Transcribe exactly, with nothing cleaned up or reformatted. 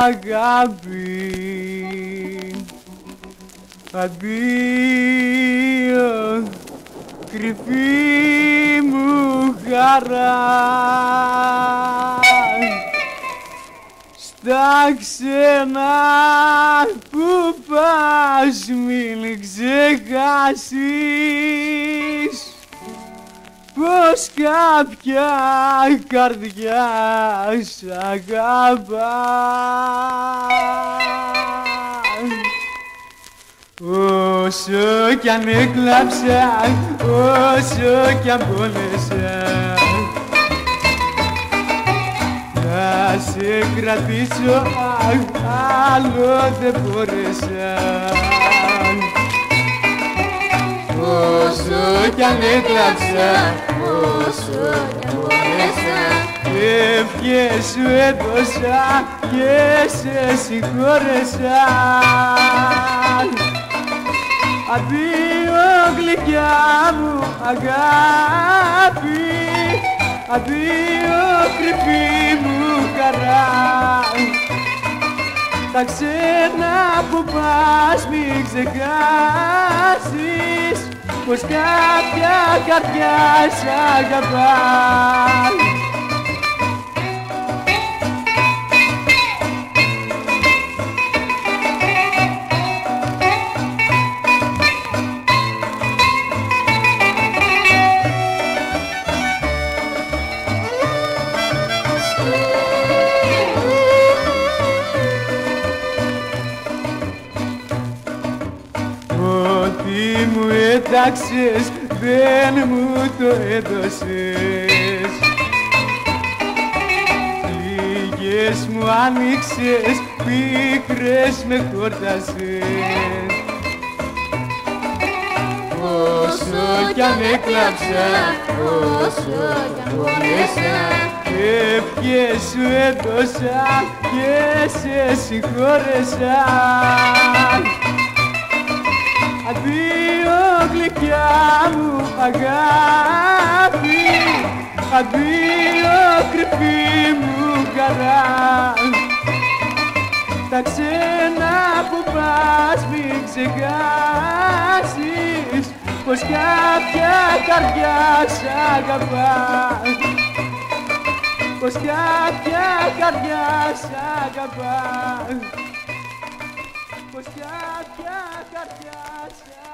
αγάπη. Αντίο, κρυφή μου χαρά. Στα ξένα που πας μην ξεχάσεις πως κάποια καρδιά σ' αγαπά. Όσο κι αν έκλαψα, όσο κι αν πόνεσα, να σε κρατήσω, άλλο δεν μπόρεσα. Όσο κι αν έκλαψα, όσο κι αν πόνεσα, ευχές σου έδωσα και σε συγχώρεσα. Αντίο γλυκιά μου αγάπη, αντίο κρυφή μου χαρά. Τα ξένα που πας μην ξεχάσεις πως κάποια καρδιά σ' αγαπά. Ό,τι μου έταξες δεν μου το έδωσες. Λίγες μου άνοιξες, πίκρες με χόρτασες. Όσο κι αν έκλαψα, όσο κι αν πόνεσα, ευχές σου έδωσα και σε συγχώρεσα. Αντίο γλυκιά μου αγάπη, αντίο κρυφή μου χαρά. Τα ξένα που πας μην ξεχάσεις πως κάποια καρδιά σ' αγαπά. Πως κάποια καρδιά σ' αγαπά. Πως κάποια καρδιά σ' αγαπά.